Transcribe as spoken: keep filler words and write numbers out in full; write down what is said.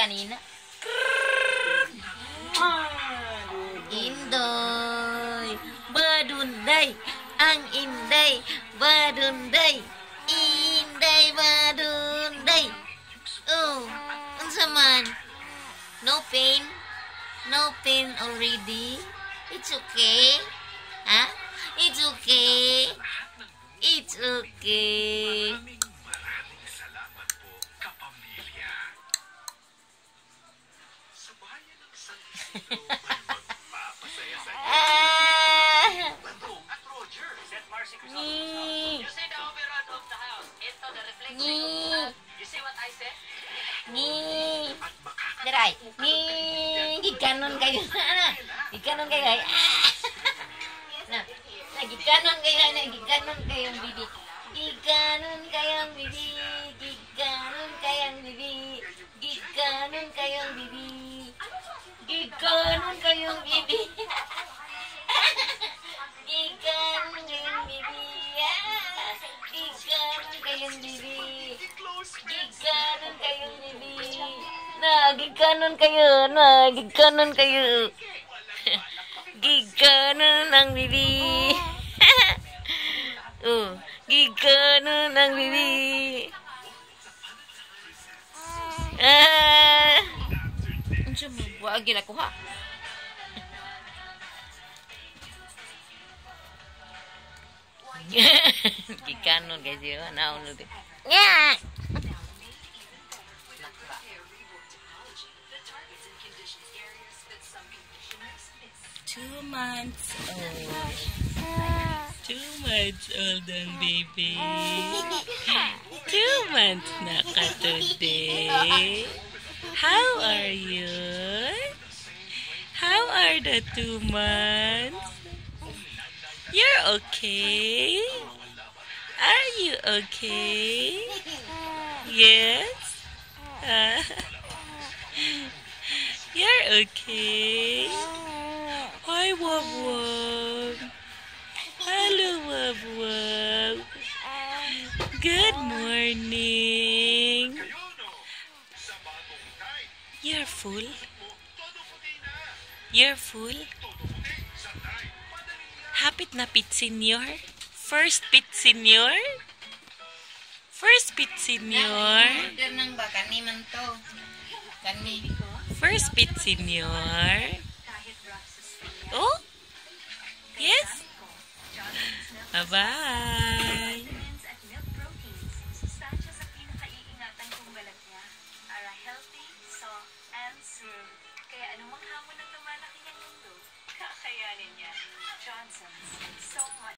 kanina. Inday, badunday, ang inday, badunday, inday, badunday. Oh, unsa man? No pain? No pain already? It's okay? Ha? Huh? It's okay? It's okay. Ni. Ni. Ni. Diray. Ni. Gikanon kayo na. Gikanon kayo. Na. Gikanon kayo na. Gikanon kayong bibi. Gikanon kayong bibi. Gikanon kayong bibi. Gikanon kayong bibi. Gikanon kayong bibi. Gikanon kayong bibi. Gikanon kayong bibi. Gikanon kayong bibi. Na, gikanon kayo. Na, gikanon kayo. Gikanon ang bibi. Oh, gikanon ang bibi. Ah. Unsa mo buag gila ko ha? Gikanon guys yo naon ulit. Nya. Two months old. Two months old ang baby. Two months na ka today. How are you? How are the two months? You're okay? Are you okay? Yes? Uh, you're okay? Hi, Wab Wab. Hello, Wab Wab. Good morning. You're full? You're full? Hapit na pit senior? First pit senior? First pit senior? First pit senior? Oh? Yes? Bye-bye. Kaya anumang hamon ng lumalaki ng mundo, kakayanin niya. Johnson's, so much.